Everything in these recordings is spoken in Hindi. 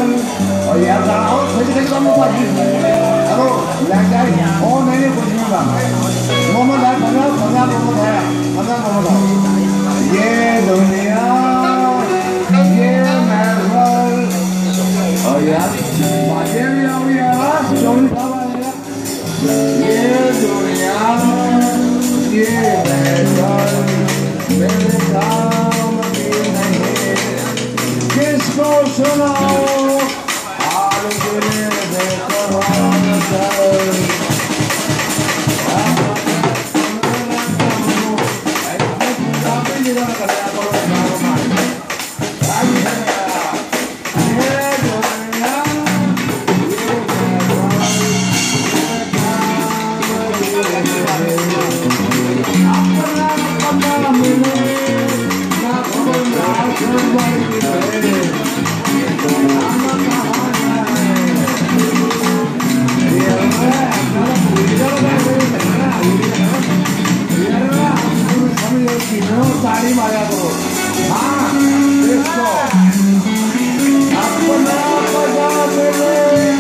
और यार गाओ फिर से काम होता है हेलो लग जाए ओ नहीं कुछ नहीं होगा मोहम्मद है 15 मोहम्मद है 15 मोहम्मद ये दुनिया ये महफिल और यार बाजे भी आओ यार जोड़ी साहब आएगा ये दुनिया ये महफिल मेरे काम की नहीं किसको सुनाओ हाल गिरे बेकरार सर ताली मारा करो हाँ देखो अपना पता मिले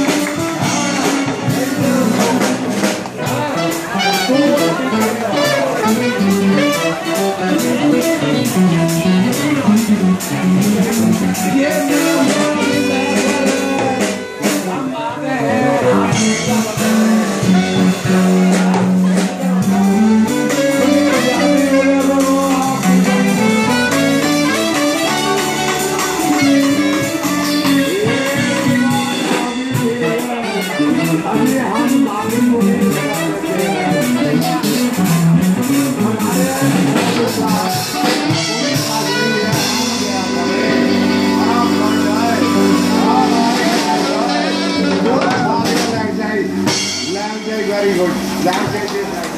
ये very good.